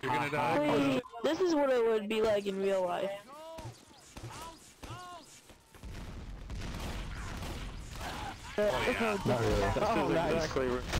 You're gonna die. Wait, this is what it would be like in real life. Oh yeah. Not really. This is exactly